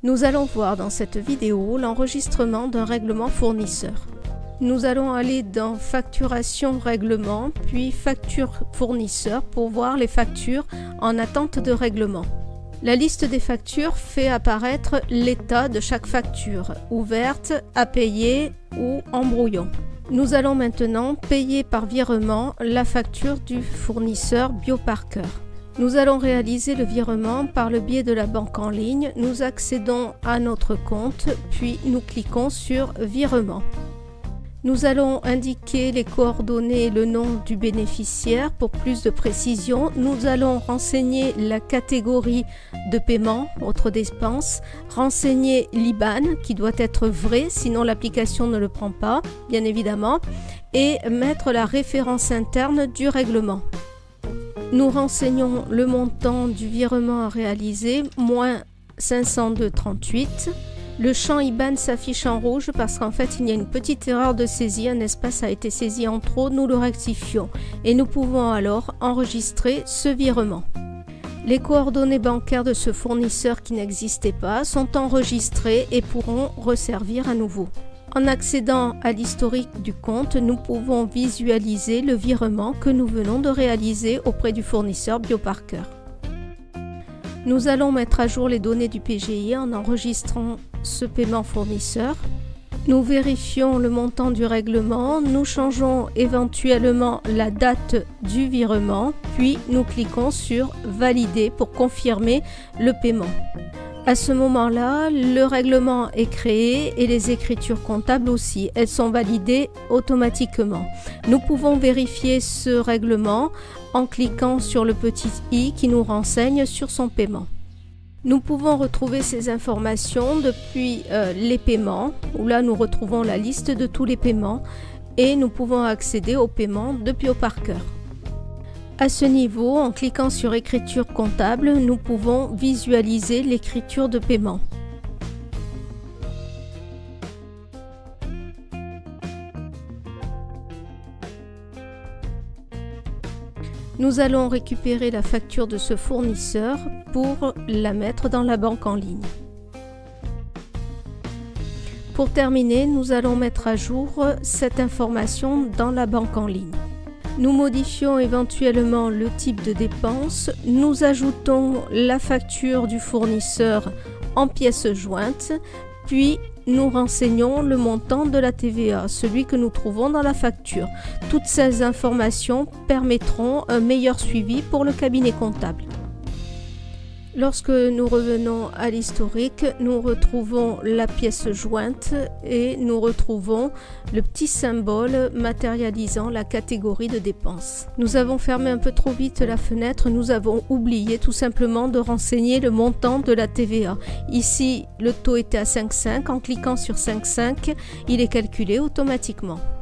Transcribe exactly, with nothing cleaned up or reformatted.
Nous allons voir dans cette vidéo l'enregistrement d'un règlement fournisseur. Nous allons aller dans Facturation règlement, puis Facture fournisseur pour voir les factures en attente de règlement. La liste des factures fait apparaître l'état de chaque facture, ouverte, à payer ou en brouillon. Nous allons maintenant payer par virement la facture du fournisseur BioParker. Nous allons réaliser le virement par le biais de la banque en ligne. Nous accédons à notre compte, puis nous cliquons sur Virement. Nous allons indiquer les coordonnées et le nom du bénéficiaire pour plus de précision. Nous allons renseigner la catégorie de paiement, autre dépense, renseigner l'I B A N qui doit être vrai, sinon l'application ne le prend pas, bien évidemment, et mettre la référence interne du règlement. Nous renseignons le montant du virement à réaliser, moins cinq cent deux virgule trente-huit. Le champ I B A N s'affiche en rouge parce qu'en fait il y a une petite erreur de saisie, un espace a été saisi en trop, nous le rectifions et nous pouvons alors enregistrer ce virement. Les coordonnées bancaires de ce fournisseur qui n'existaient pas sont enregistrées et pourront resservir à nouveau. En accédant à l'historique du compte, nous pouvons visualiser le virement que nous venons de réaliser auprès du fournisseur BioParker. Nous allons mettre à jour les données du P G I en enregistrant ce paiement fournisseur. Nous vérifions le montant du règlement, nous changeons éventuellement la date du virement, puis nous cliquons sur Valider pour confirmer le paiement. À ce moment-là, le règlement est créé et les écritures comptables aussi. Elles sont validées automatiquement. Nous pouvons vérifier ce règlement en cliquant sur le petit i qui nous renseigne sur son paiement. Nous pouvons retrouver ces informations depuis euh, les paiements, où là nous retrouvons la liste de tous les paiements et nous pouvons accéder aux paiements de BioParker. À ce niveau, en cliquant sur Écriture comptable, nous pouvons visualiser l'écriture de paiement. Nous allons récupérer la facture de ce fournisseur pour la mettre dans la banque en ligne. Pour terminer, nous allons mettre à jour cette information dans la banque en ligne. Nous modifions éventuellement le type de dépense, nous ajoutons la facture du fournisseur en pièce jointe, puis nous renseignons le montant de la T V A, celui que nous trouvons dans la facture. Toutes ces informations permettront un meilleur suivi pour le cabinet comptable. Lorsque nous revenons à l'historique, nous retrouvons la pièce jointe et nous retrouvons le petit symbole matérialisant la catégorie de dépenses. Nous avons fermé un peu trop vite la fenêtre, nous avons oublié tout simplement de renseigner le montant de la T V A. Ici, le taux était à cinq virgule cinq, en cliquant sur cinq virgule cinq, il est calculé automatiquement.